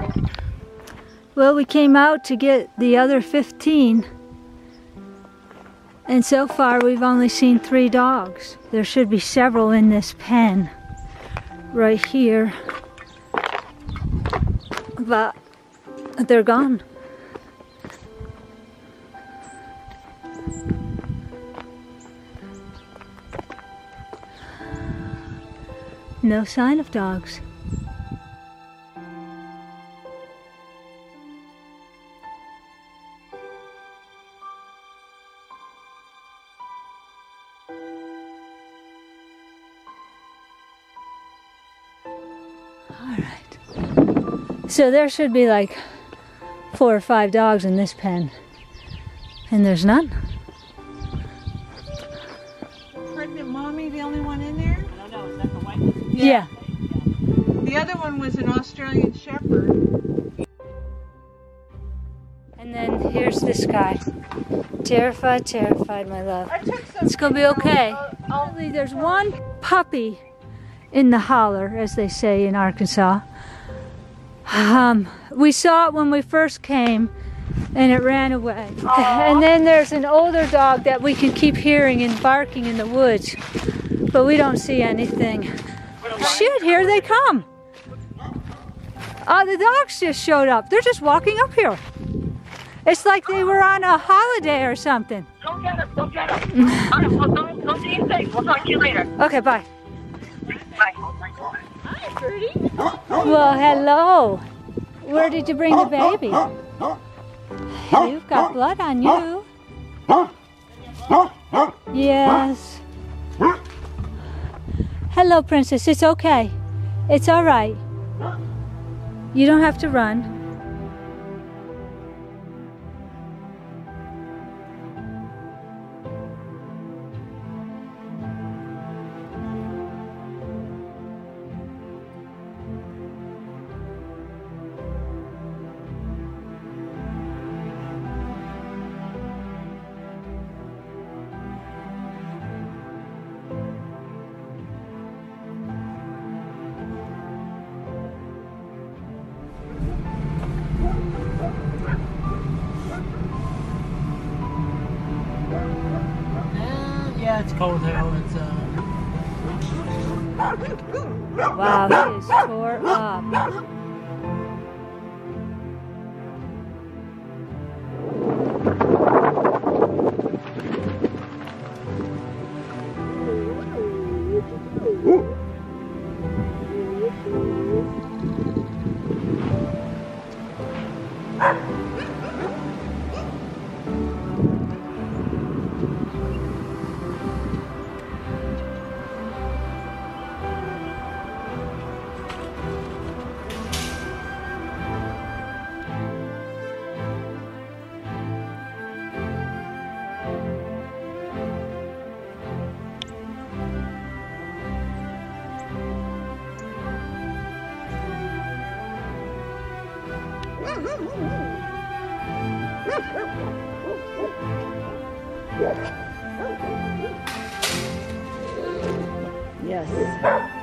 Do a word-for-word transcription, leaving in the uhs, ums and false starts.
Well, we came out to get the other fifteen, and so far we've only seen three dogs. There should be several in this pen right here, but they're gone. No sign of dogs. All right. So there should be like four or five dogs in this pen, and there's none. Pregnant mommy, the only one in there? I don't know, is that the white one? Yeah. The other one was an Australian Shepherd. And then here's this guy. Terrified, terrified, my love. I took some It's gonna be okay. I'll- I'll- Apparently there's one puppy in the holler, as they say in Arkansas. Um, we saw it when we first came, and it ran away. And then there's an older dog that we can keep hearing and barking in the woods, but we don't see anything. Shit, here they come. Oh, the dogs just showed up. They're just walking up here. It's like they were on a holiday or something. Don't get it, don't get it. All right, well, don't, don't do anything. We'll talk to you later. Okay, bye. Bye. Hi, Birdie. Well, hello. Where did you bring the baby? You've got blood on you. Yes. Hello, Princess. It's okay. It's all right. You don't have to run. Yeah, it's cold here. It's, uh... Wow, he is tore up. Yes.